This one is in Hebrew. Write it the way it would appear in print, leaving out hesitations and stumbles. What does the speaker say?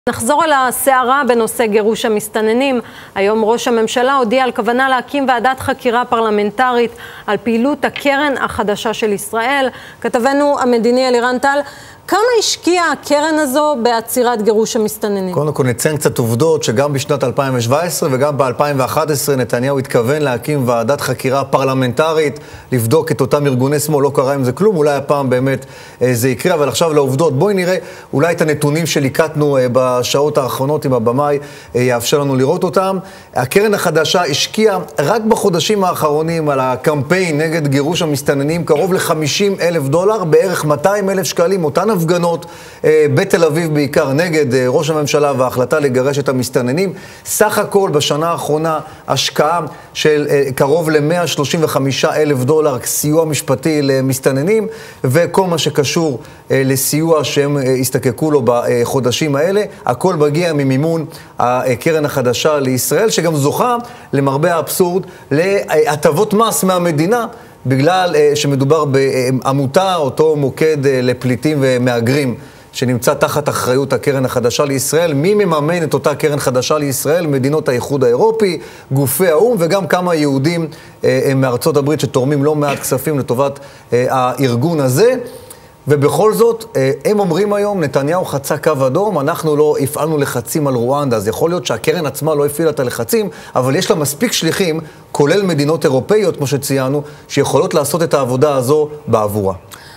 נחזור אל הסערה בנושא גירוש המסתננים. היום ראש הממשלה הודיע על כוונה להקים ועדת חקירה פרלמנטרית על פעילות הקרן החדשה של ישראל. כתבנו המדיני אלירן טל, כמה השקיעה הקרן הזו בעצירת גירוש המסתננים? קודם כל נציין קצת עובדות שגם בשנת 2017 וגם ב-2011 נתניהו התכוון להקים ועדת חקירה פרלמנטרית, לבדוק את אותם ארגוני שמאל, לא קרה עם זה כלום, אולי הפעם באמת זה יקרה, אבל עכשיו לעובדות. בואי נראה אולי את הנתונים שליקטנו בשעות האחרונות עם הבמאי, יאפשר לנו לראות אותם. הקרן החדשה השקיעה רק בחודשים האחרונים על הקמפיין נגד גירוש המסתננים קרוב ל$50,000, בערך 200,000 שקלים, אותן הפגנות בתל אביב בעיקר נגד ראש הממשלה וההחלטה לגרש את המסתננים. סך הכל בשנה האחרונה השקעה של קרוב ל$135,000 סיוע משפטי למסתננים, וכל מה שקשור לסיוע שהם הסתכקו לו בחודשים האלה, הכל מגיע ממימון הקרן החדשה לישראל, שגם זוכה למרבה האבסורד להטבות מס מהמדינה, בגלל שמדובר בעמותה, אותו מוקד לפליטים ומהגרים, שנמצא תחת אחריות הקרן החדשה לישראל. מי מממן את אותה קרן חדשה לישראל? מדינות האיחוד האירופי, גופי האו"ם, וגם כמה יהודים מארצות הברית שתורמים לא מעט כספים לטובת הארגון הזה. ובכל זאת, הם אומרים היום, נתניהו חצה קו אדום, אנחנו לא הפעלנו לחצים על רואנדה, אז יכול להיות שהקרן עצמה לא הפעילה את הלחצים, אבל יש לה מספיק שליחים, כולל מדינות אירופאיות, כמו שציינו, שיכולות לעשות את העבודה הזו בעבורה.